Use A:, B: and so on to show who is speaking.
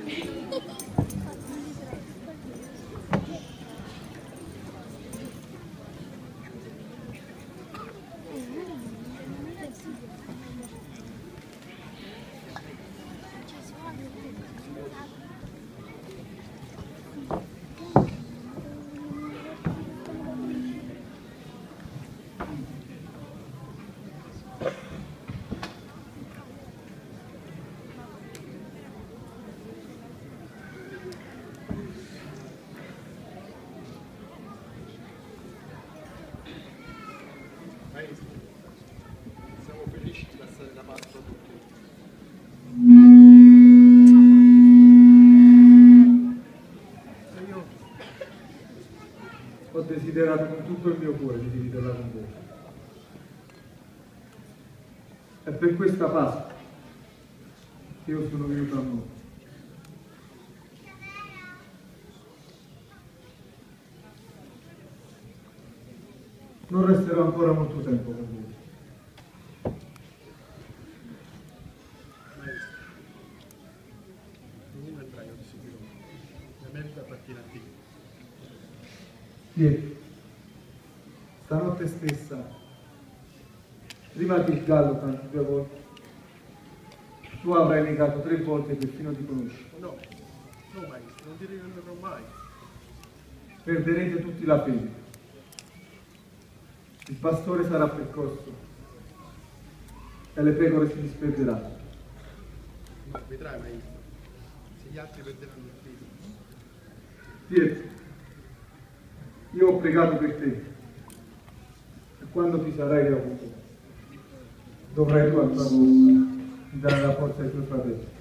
A: Siamo felici di passare la Pasqua a tutti. E io ho desiderato con tutto il mio cuore di dividerla con voi. È per questa Pasqua che io sono venuto a voi. Non resterò ancora molto tempo con voi. Maestro, non mi vedrai, io ti seguirò. La merita appartiene a te. Pietro, stanotte stessa, prima che il gallo canti 2 volte, tu avrai negato 3 volte perfino di conoscere.
B: No, no maestro, non ti rivenderò mai.
A: Perderete tutti la fede. Il pastore sarà percosso e le pecore si disperderanno.
B: Ma vedrai, maestro, se gli altri perderanno il fede.
A: Pietro, io ho pregato per te e quando ti sarai riavuto dovrai tu a tua volta dare la forza ai tuoi fratelli.